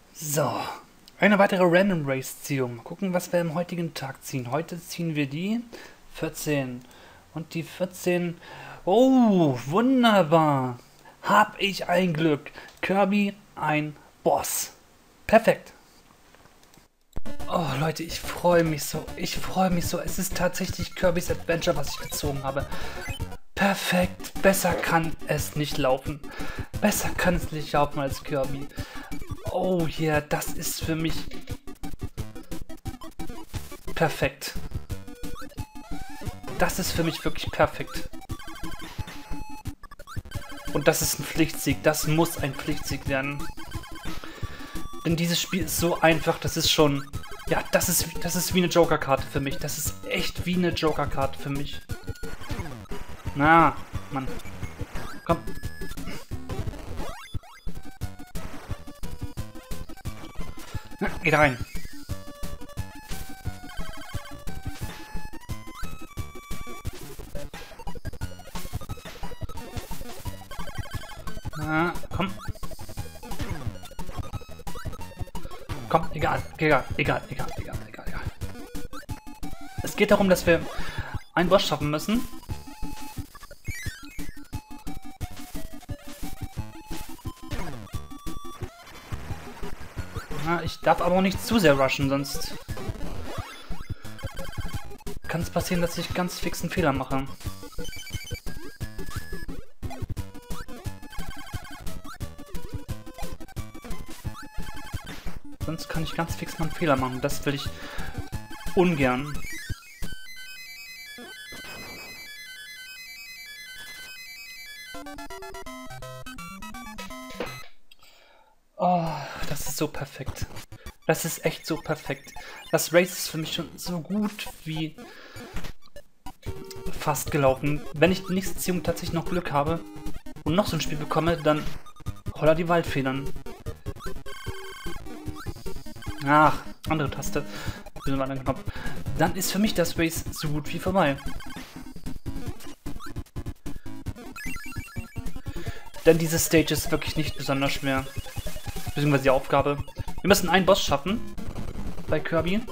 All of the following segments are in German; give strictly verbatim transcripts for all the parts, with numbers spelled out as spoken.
So, eine weitere Random Race Ziehung. Mal gucken, was wir am heutigen Tag ziehen. Heute ziehen wir die vierzehn. Und die vierzehn... Oh, wunderbar. Hab ich ein Glück. Kirby, ein Boss. Perfekt. Oh, Leute, ich freue mich so. Ich freue mich so. Es ist tatsächlich Kirby's Adventure, was ich gezogen habe. Perfekt. Besser kann es nicht laufen. Besser kann es nicht laufen als Kirby. Oh ja, yeah, das ist für mich perfekt. Das ist für mich wirklich perfekt. Und das ist ein Pflichtsieg. Das muss ein Pflichtsieg werden. Denn dieses Spiel ist so einfach, das ist schon... Ja, das ist, das ist wie eine Joker-Karte für mich. Das ist echt wie eine Joker-Karte für mich. Na, Mann. Komm. Na, geh da rein. Na, komm. Komm, egal, egal, egal, egal, egal, egal, egal. Es geht darum, dass wir einen Boss schaffen müssen. Na, ich darf aber auch nicht zu sehr rushen, sonst kann es passieren, dass ich ganz fix einen Fehler mache. Sonst kann ich ganz fix mal einen Fehler machen. Das will ich ungern. Oh, das ist so perfekt. Das ist echt so perfekt. Das Race ist für mich schon so gut wie fast gelaufen. Wenn ich die nächste Ziehung tatsächlich noch Glück habe und noch so ein Spiel bekomme, dann holla die Waldfedern. Ach, andere Taste. Knopf. Dann ist für mich das Race so gut wie vorbei. Denn diese Stage ist wirklich nicht besonders schwer. Beziehungsweise die Aufgabe. Wir müssen einen Boss schaffen. Bei Kirby.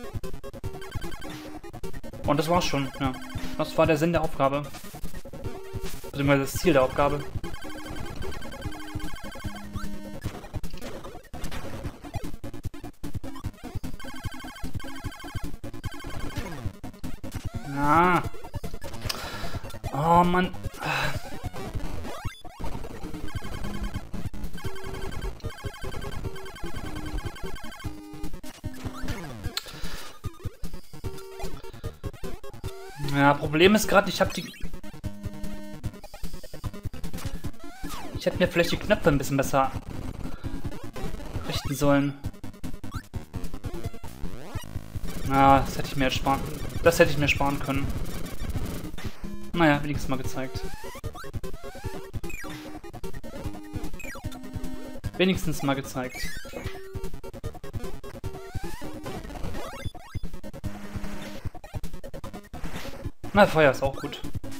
Und das war's schon. Ja. Das war der Sinn der Aufgabe. Beziehungsweise das Ziel der Aufgabe. Ah. Oh Mann. Ja, Problem ist gerade, ich habe die... Ich hätte mir vielleicht die Knöpfe ein bisschen besser richten sollen. Na, das hätte ich mir sparen. Das hätte ich mir sparen können. Naja, wenigstens mal gezeigt. Wenigstens mal gezeigt. Na, Feuer ist auch gut.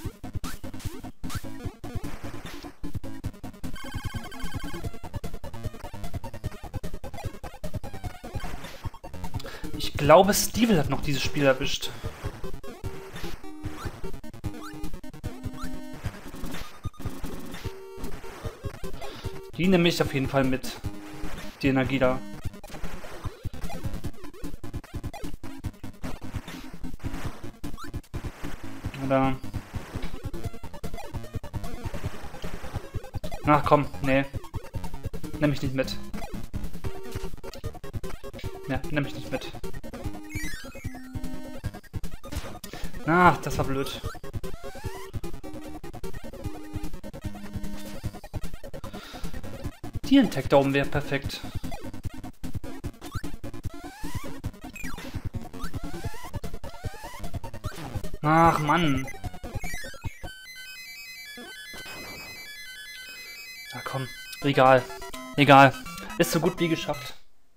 Ich glaube, Steve hat noch dieses Spiel erwischt. Die nehme ich auf jeden Fall mit. Die Energie da. Oder... Ach komm, nee. Nimm ich nicht mit. Ja, nimm ich nicht mit. Ach, das war blöd. Die Tag da oben wäre perfekt. Ach, Mann. Na komm. Egal. Egal. Ist so gut wie geschafft.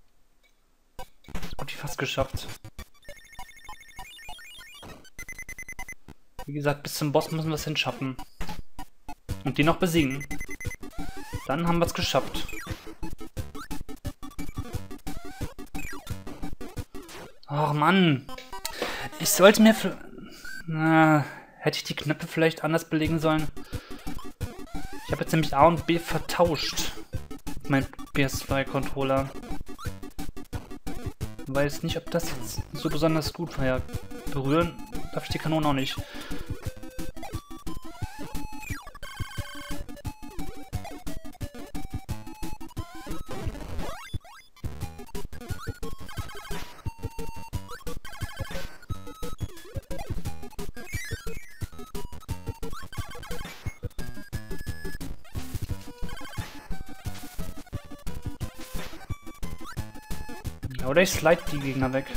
So gut wie fast geschafft. Wie gesagt, bis zum Boss müssen wir es hinschaffen. Und die noch besiegen. Dann haben wir es geschafft. Ach Mann. Ich sollte mir... Na, hätte ich die Knöpfe vielleicht anders belegen sollen? Ich habe jetzt nämlich A und B vertauscht. Mein P S zwei Controller. Weiß nicht, ob das jetzt so besonders gut war. Ja, berühren darf ich die Kanone auch nicht. Oder ich slide die Gegner weg.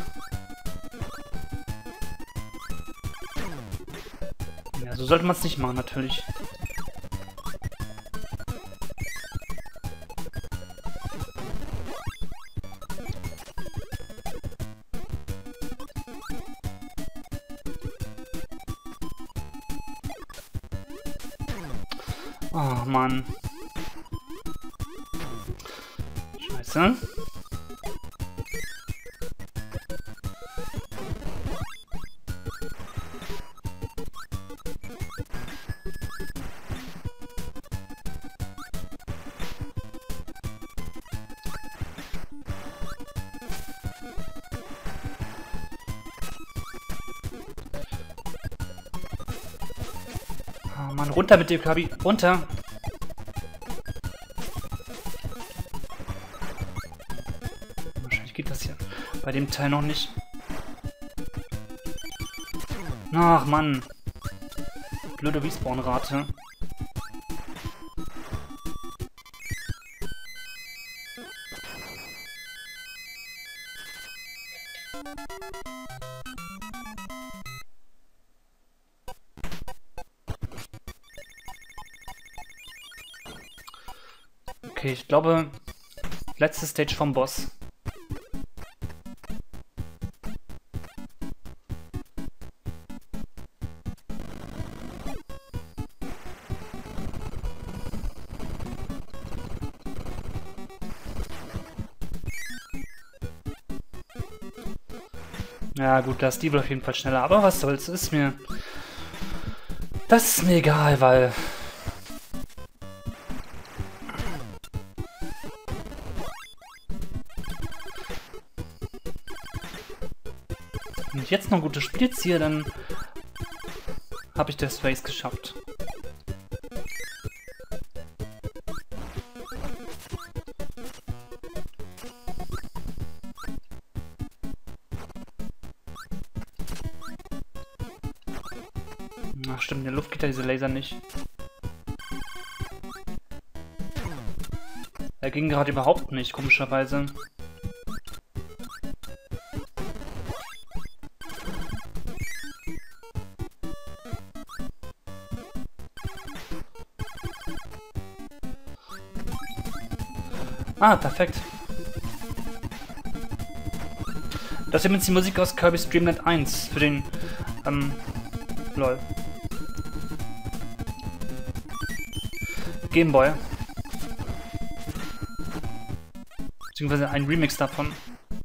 Ja, so sollte man es nicht machen, natürlich. Oh Mann. Scheiße. Oh Mann, runter mit dem Kabi. Runter. Wahrscheinlich geht das hier bei dem Teil noch nicht. Ach Mann. Blöde Respawn-Rate. Okay, ich glaube, letzte Stage vom Boss. Ja gut, da ist die wohl auf jeden Fall schneller, aber was soll's, ist mir... Das ist mir egal, weil... Wenn ich jetzt noch ein gutes Spiel ziehe, dann habe ich das Race geschafft. Ach stimmt, in der Luft geht ja diese Laser nicht. Er ging gerade überhaupt nicht, komischerweise. Ah, perfekt. Das ist übrigens die Musik aus Kirby's Dream Land eins für den, ähm, lol. Game Boy. Beziehungsweise ein Remix davon.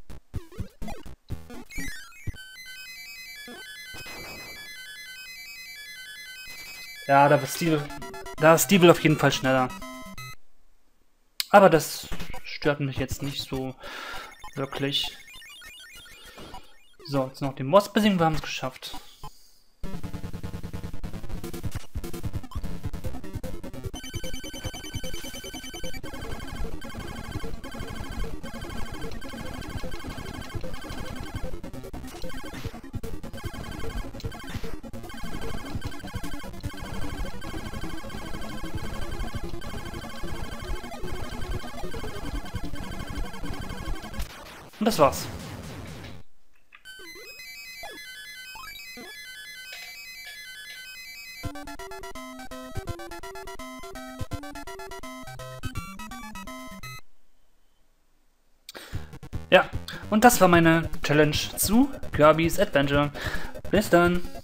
Ja, da ist die, da ist die auf jeden Fall schneller. Aber das stört mich jetzt nicht so wirklich. So, jetzt noch den Boss besiegen, wir haben es geschafft. Und das war's. Ja, und das war meine Challenge zu Kirby's Adventure. Bis dann.